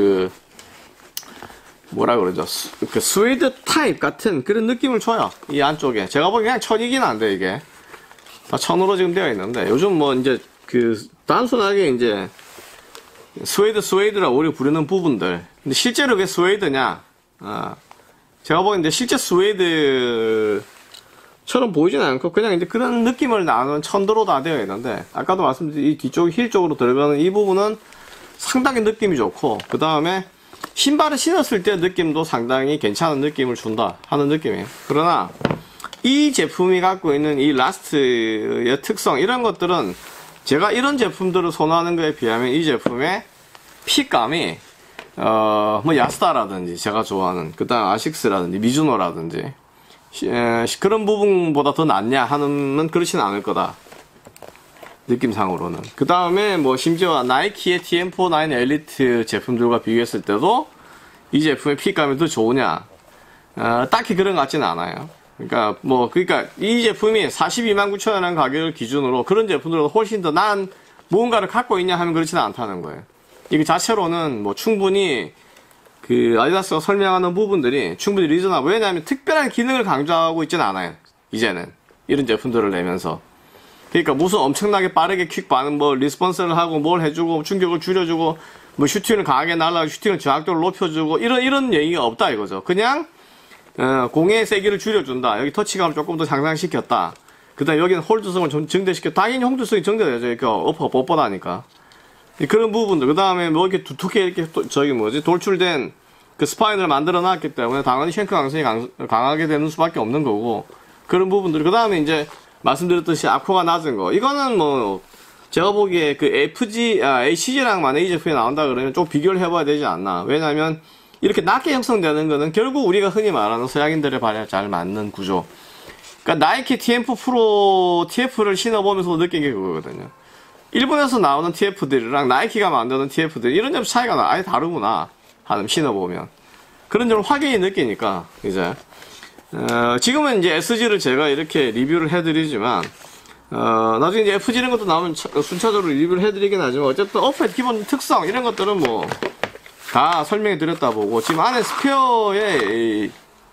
뭐라 그러죠, 그 스웨이드 타입 같은 그런 느낌을 줘요. 이 안쪽에 제가 보기엔 그냥 천이긴 한데, 이게 다 천으로 지금 되어 있는데, 요즘 뭐 이제 단순하게 이제 스웨이드라고 우리가 부르는 부분들, 근데 실제로 그게 스웨이드냐, 제가 보기엔 실제 스웨이드 처럼 보이진 않고 그냥 이제 그런 느낌을 나는 천도로 다 되어 있는데, 아까도 말씀드린 이 뒤쪽 힐 쪽으로 들어가는 이 부분은 상당히 느낌이 좋고, 그 다음에 신발을 신었을 때 느낌도 상당히 괜찮은 느낌을 준다 하는 느낌이에요. 그러나 이 제품이 갖고 있는 이 라스트의 특성, 이런 것들은 제가 이런 제품들을 선호하는 거에 비하면 이 제품의 핏감이 뭐 야스다라든지 제가 좋아하는, 그 다음 아식스라든지 미즈노라든지 그런 부분보다 더 낫냐 하는, 그렇진 않을 거다, 느낌상으로는. 그 다음에 뭐 심지어 나이키의 TM49 엘리트 제품들과 비교했을 때도 이 제품의 핏감이 더 좋으냐, 딱히 그런 것 같지는 않아요. 그러니까 이 제품이 429,000원이라는 가격을 기준으로 그런 제품들보다 훨씬 더 나은 무언가를 갖고 있냐 하면 그렇지는 않다는 거예요. 이게 자체로는 뭐 충분히 아디다스가 설명하는 부분들이 충분히 리즈너블. 왜냐하면 특별한 기능을 강조하고 있지는 않아요, 이제는. 이런 제품들을 내면서. 그러니까 무슨 엄청나게 빠르게 퀵 반응, 뭐 리스폰스를 하고 뭘 해주고 충격을 줄여주고 뭐 슈팅을 강하게 날라가고 슈팅을 정확도를 높여주고 이런 얘기가 없다 이거죠. 그냥 공의 세기를 줄여준다, 여기 터치감을 조금 더 향상시켰다, 그 다음에 여기는 홀드성을 좀 증대시켰다. 당연히 홀드성이 증대되죠, 이렇게 어퍼가 뻣뻣하니까. 그런 부분들. 그 다음에 뭐 이렇게 두텁게 이렇게 돌출된 그 스파인을 만들어 놨기 때문에 당연히 쉔크 강성이 강하게 되는 수밖에 없는 거고, 그런 부분들. 그 다음에 이제 말씀드렸듯이 악호가 낮은 거, 이거는 뭐 제가 보기에 HG랑 만약 이 제품이 나온다 그러면 좀 비교를 해봐야 되지 않나. 왜냐면 이렇게 낮게 형성되는 거는 결국 우리가 흔히 말하는 서양인들의 발에 잘 맞는 구조. 그러니까 나이키 TF 프로 TF를 신어보면서 느낀 게 그거거든요. 일본에서 나오는 TF들이랑 나이키가 만드는 TF들, 이런 점 차이가 아예 다르구나 하는, 신어보면 그런 점을 확연히 느끼니까 이제 지금은 이제 SG를 제가 이렇게 리뷰를 해드리지만, 나중에 이제 FG 이런 것도 나오면 순차적으로 리뷰를 해드리긴 하지만, 어쨌든 어퍼의 기본 특성, 이런 것들은 뭐, 다 설명해 드렸다 보고, 지금 안에 스페어에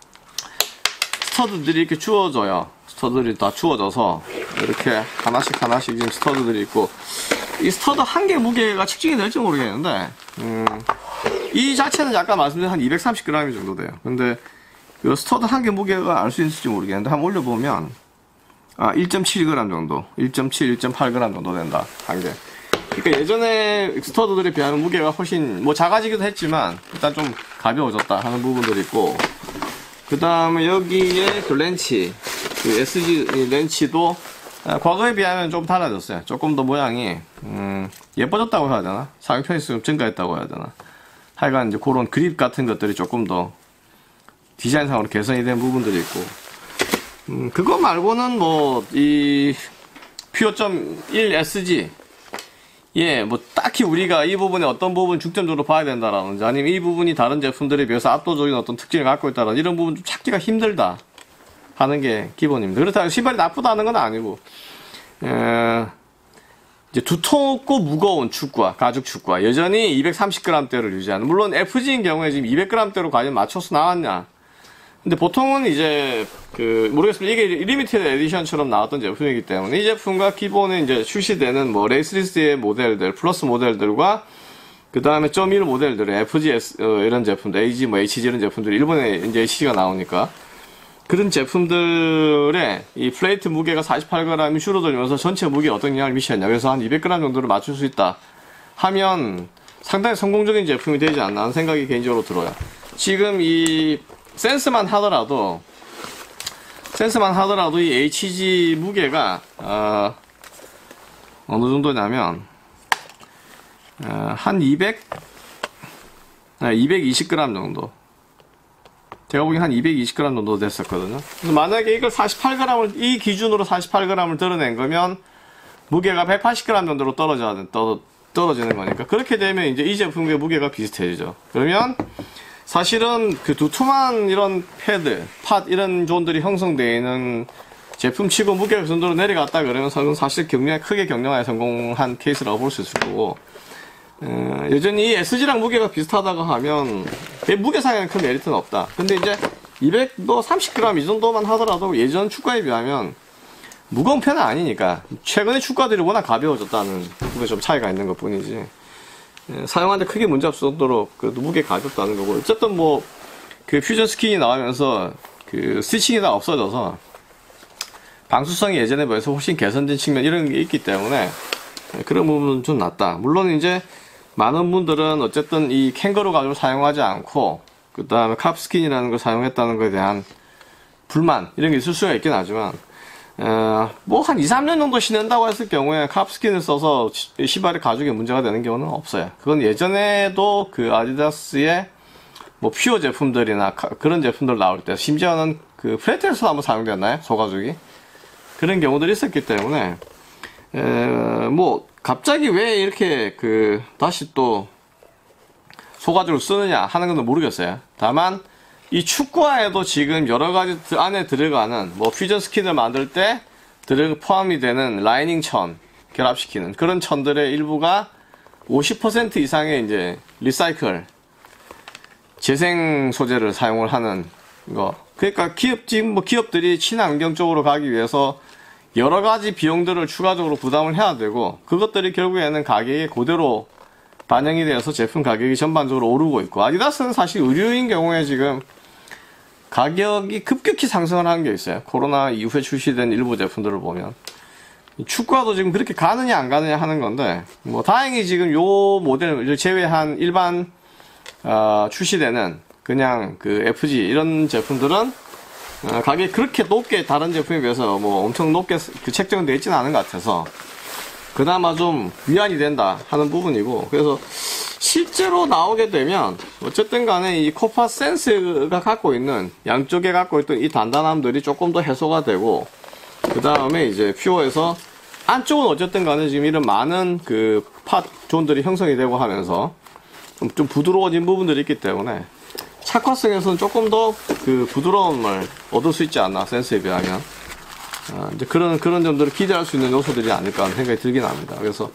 스터드들이 이렇게 주어져요. 스터드들이 다 주어져서, 이렇게 하나씩 지금 스터드들이 있고, 이 스터드 한 개 무게가 측정이 될지 모르겠는데, 이 자체는 아까 말씀드린 한 230g 정도 돼요. 근데, 이 스터드 한 개 무게가 알 수 있을지 모르겠는데, 한번 올려보면, 1.7g 정도, 1.7, 1.8g 정도 된다. 한 개. 그러니까 예전에 스터드들에 비하면 무게가 훨씬, 뭐 작아지기도 했지만, 일단 좀 가벼워졌다 하는 부분들이 있고, 그 다음에 여기에 그 렌치, 그 SG 렌치도, 과거에 비하면 좀 달라졌어요. 조금 더 모양이, 예뻐졌다고 해야 되나? 사용 편의성이 좀 증가했다고 해야 되나? 하여간 이제 그런 그립 같은 것들이 조금 더 디자인상으로 개선이 된 부분들이 있고, 그거 말고는 뭐, 이, 퓨어.1 SG, 예, 뭐, 딱히 우리가 이 부분에 어떤 부분 중점적으로 봐야 된다라든지, 아니면 이 부분이 다른 제품들에 비해서 압도적인 어떤 특징을 갖고 있다라든지, 이런 부분 좀 찾기가 힘들다 하는 게 기본입니다. 그렇다고 신발이 나쁘다는 건 아니고, 이제 두텁고 무거운 축구화, 가죽 축구화, 여전히 230g대를 유지하는, 물론 FG인 경우에 지금 200g대로 과연 맞춰서 나왔냐? 근데 보통은 이제, 모르겠습니다. 이게 리미티드 에디션처럼 나왔던 제품이기 때문에, 이 제품과 기본에 이제 출시되는 뭐, 레이스리스의 모델들, 플러스 모델들과, 그 다음에 .1 모델들, FGS, 이런 제품들, AG, 뭐, HG 이런 제품들이, 일본에 이제 HG가 나오니까, 그런 제품들의 이 플레이트 무게가 48g이 줄어들면서 전체 무게에 어떤 영향을 미쳤냐. 그래서 한 200g 정도를 맞출 수 있다 하면 상당히 성공적인 제품이 되지 않나 하는 생각이 개인적으로 들어요. 지금 이 센스만 하더라도 이 HG 무게가 어느 정도냐면 한 220g 정도. 제가 보기엔 한 220g 정도 됐었거든요. 그래서 만약에 이걸 48g을, 이 기준으로 48g을 드러낸 거면, 무게가 180g 정도로 떨어지는 거니까. 그렇게 되면 이제 이 제품의 무게가 비슷해지죠. 그러면, 사실은 그 두툼한 이런 패드, 팟, 이런 존들이 형성되어 있는 제품 치고 무게가 그 정도로 내려갔다 그러면 사실 크게 경량화에 성공한 케이스라고 볼 수 있을 거고, 여전히 이 SG랑 무게가 비슷하다고 하면 무게상에는 큰 메리트는 없다. 근데 이제 230g 이 정도만 하더라도 예전 축구에 비하면 무거운 편은 아니니까 최근에 축구들이 워낙 가벼워졌다는 그게 좀 차이가 있는 것 뿐이지, 사용하는데 크게 문제 없을 정도로 그래도 무게 가볍다는 거고, 어쨌든 뭐 그 퓨전 스킨이 나오면서 그 스티칭이 다 없어져서 방수성이 예전에 비해서 훨씬 개선된 측면 이런 게 있기 때문에 그런 부분은 좀 낫다. 물론 이제 많은 분들은 어쨌든 이 캥거루 가죽을 사용하지 않고 그 다음에 카프스킨이라는 걸 사용했다는 것에 대한 불만 이런 게 있을 수가 있긴 하지만, 뭐 한 2, 3년 정도 신는다고 했을 경우에 카프스킨을 써서 신발의 가죽에 문제가 되는 경우는 없어요. 그건 예전에도 그 아디다스의 뭐 퓨어 제품들이나 그런 제품들 나올 때, 심지어는 그 프레텔에서도 한번 사용됐나요? 소가죽이? 그런 경우들이 있었기 때문에, 뭐 갑자기 왜 이렇게 다시 또 소가죽을 쓰느냐 하는 건 모르겠어요. 다만 이 축구화에도 지금 여러 가지 안에 들어가는 뭐 퓨전 스킨을 만들 때 포함이 되는 라이닝 천 결합시키는 그런 천들의 일부가 50% 이상의 이제 리사이클 재생 소재를 사용을 하는 거. 그러니까 지금 뭐 기업들이 친환경 쪽으로 가기 위해서 여러 가지 비용들을 추가적으로 부담을 해야 되고, 그것들이 결국에는 가격에 그대로 반영이 되어서 제품 가격이 전반적으로 오르고 있고, 아디다스는 사실 의류인 경우에 지금 가격이 급격히 상승을 하는 게 있어요. 코로나 이후에 출시된 일부 제품들을 보면. 축구화도 지금 그렇게 가느냐 안 가느냐 하는 건데, 뭐 다행히 지금 요 모델을 제외한 일반 출시되는 그냥 그 FG 이런 제품들은 가격이 그렇게 높게 다른 제품에 비해서 뭐 엄청 높게 책정되어 있지는 않은 것 같아서 그나마 좀 위안이 된다 하는 부분이고, 그래서 실제로 나오게 되면 어쨌든 간에 이 코파 센스가 갖고 있는 양쪽에 갖고 있던 이 단단함들이 조금 더 해소가 되고, 그 다음에 이제 퓨어에서 안쪽은 어쨌든 간에 지금 이런 많은 그 팟 존들이 형성이 되고 하면서 좀 부드러워진 부분들이 있기 때문에 착화성에서는 조금 더 그 부드러움을 얻을 수 있지 않나, 센스에 비하면. 이제 그런 점들을 기대할 수 있는 요소들이 아닐까 하는 생각이 들긴 합니다. 그래서,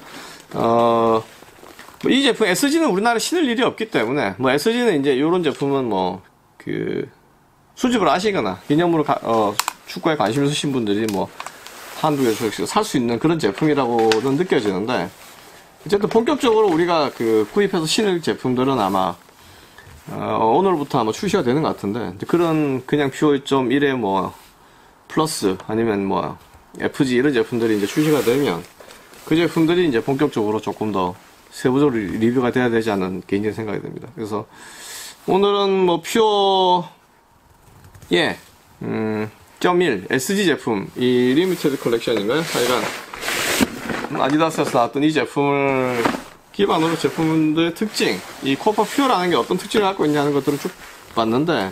이 제품, SG는 우리나라에 신을 일이 없기 때문에, 뭐, SG는 이제 이런 제품은 뭐, 수집을 하시거나, 기념으로 축구에 관심 있으신 분들이 뭐, 한두 개씩 살 수 있는 그런 제품이라고는 느껴지는데, 어쨌든 본격적으로 우리가 구입해서 신을 제품들은 아마, 오늘부터 아마 출시가 되는 것 같은데, 그런 그냥 PO1.1에 뭐, 플러스, 아니면 뭐, FG 이런 제품들이 이제 출시가 되면, 그 제품들이 이제 본격적으로 조금 더 세부적으로 리뷰가 돼야 되지 않는 개인적인 생각이 듭니다. 그래서, 오늘은 뭐, .1 SG 제품, 이 리미티드 컬렉션인가요? 하여간, 아디다스에서 나왔던 이 제품을 기반으로 제품들의 특징, 이 코파 퓨어라는 게 어떤 특징을 갖고 있냐는 것들을 쭉 봤는데,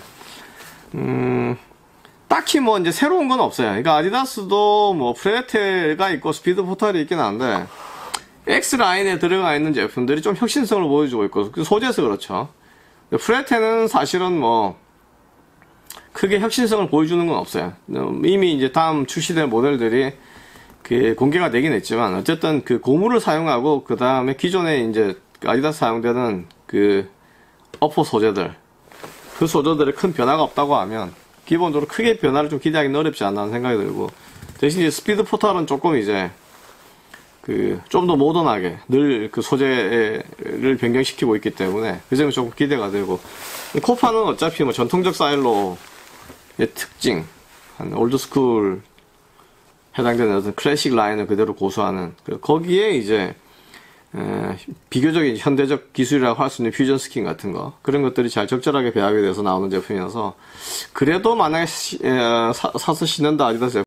딱히 뭐 이제 새로운 건 없어요. 그러니까 아디다스도 뭐 프레테가 있고 스피드 포탈이 있긴 한데, X라인에 들어가 있는 제품들이 좀 혁신성을 보여주고 있고, 소재에서 그렇죠. 프레테는 사실은 뭐, 크게 혁신성을 보여주는 건 없어요. 이미 이제 다음 출시될 모델들이 공개가 되긴 했지만, 어쨌든 고무를 사용하고, 그 다음에 기존에 이제 아디다스 사용되는 어퍼 소재들, 그 소재들에 큰 변화가 없다고 하면, 기본적으로 크게 변화를 좀 기대하기는 어렵지 않나 하는 생각이 들고, 대신 이제 스피드 포탈은 조금 이제, 좀 더 모던하게, 늘 소재를 변경시키고 있기 때문에, 그 점이 조금 기대가 되고, 코파는 어차피 뭐 전통적 사일로의 특징, 한 올드스쿨, 해당되는 어떤 클래식 라인을 그대로 고수하는 거기에 이제 비교적인 현대적 기술이라고 할 수 있는 퓨전 스킨 같은 거 그런 것들이 잘 적절하게 배합이 돼서 나오는 제품이어서 그래도 만약에 사서 신는다 아디다스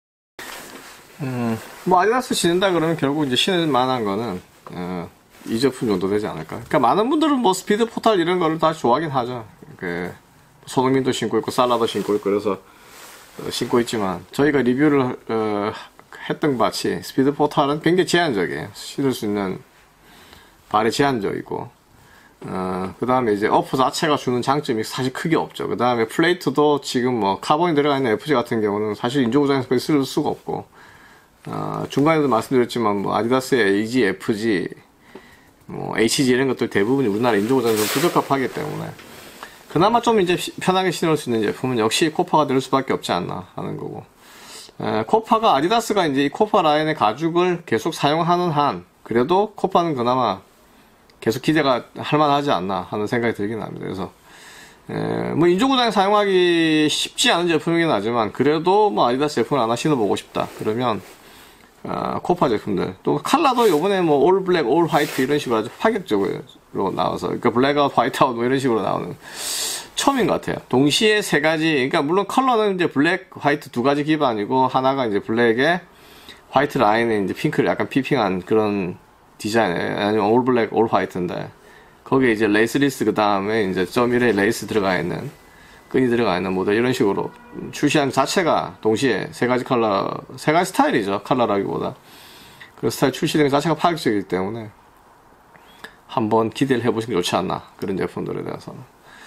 뭐 아디다스 신는다 그러면 결국 이제 신을 만한 거는 이 제품 정도 되지 않을까. 그러니까 많은 분들은 뭐 스피드 포탈 이런 거를 다 좋아하긴 하죠. 손흥민도 신고 있고 살라도 신고 있고 그래서 신고 있지만 저희가 리뷰를 했던 것 같이 스피드 포탈은 굉장히 제한적이에요. 신을 수 있는 발이 제한적이고 그 다음에 이제 어퍼 자체가 주는 장점이 사실 크게 없죠. 그 다음에 플레이트도 지금 뭐 카본이 들어가 있는 FG 같은 경우는 사실 인조구장에서 거의 쓸 수가 없고 중간에도 말씀드렸지만 뭐 아디다스의 AG, FG, 뭐 HG 이런 것들 대부분이 우리나라 인조구장에서 부적합하기 때문에 그나마 좀 이제 편하게 신을 수 있는 제품은 역시 코파가 될 수밖에 없지 않나 하는 거고. 코파가 아디다스가 이제 이 코파 라인의 가죽을 계속 사용하는 한 그래도 코파는 그나마 계속 기대가 할 만하지 않나 하는 생각이 들긴 합니다. 그래서 뭐 인조구장에 사용하기 쉽지 않은 제품이긴 하지만 그래도 뭐 아디다스 제품을 하나 신어보고 싶다 그러면 코파 제품들 또 컬러도 요번에 뭐 올 블랙, 올 화이트 이런 식으로 아주 파격적으로 나와서 그러니까 블랙 아웃, 화이트 아웃 뭐 이런 식으로 나오는 처음인 것 같아요. 동시에 세 가지, 그러니까 물론 컬러는 이제 블랙, 화이트 두 가지 기반이고 하나가 이제 블랙에 화이트 라인에 이제 핑크를 약간 피핑한 그런 디자인, 아니면 올 블랙, 올 화이트인데 거기에 이제 레이스리스 그 다음에 이제 .1에 레이스 들어가 있는 끈이 들어가 있는 모델 이런 식으로 출시한 자체가 동시에 세 가지 컬러, 세 가지 스타일이죠. 컬러라기보다 그 스타일 출시된 것 자체가 파격적이기 때문에 한번 기대를 해보시는 게 좋지 않나 그런 제품들에 대해서는.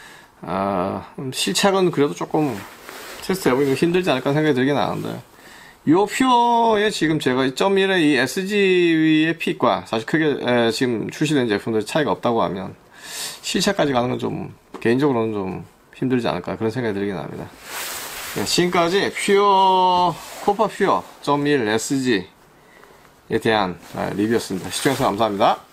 실착은 그래도 조금 테스트 해보기 힘들지 않을까 생각이 들긴 하는데 요 퓨어에 지금 제가 2.1의 이 SG의 핏과 사실 크게 지금 출시된 제품들 차이가 없다고 하면 실착까지 가는 건 좀 개인적으로는 좀 힘들지 않을까 그런 생각이 들긴 합니다. 지금까지 코파 퓨어 1.1 SG에 대한 리뷰였습니다. 시청해주셔서 감사합니다.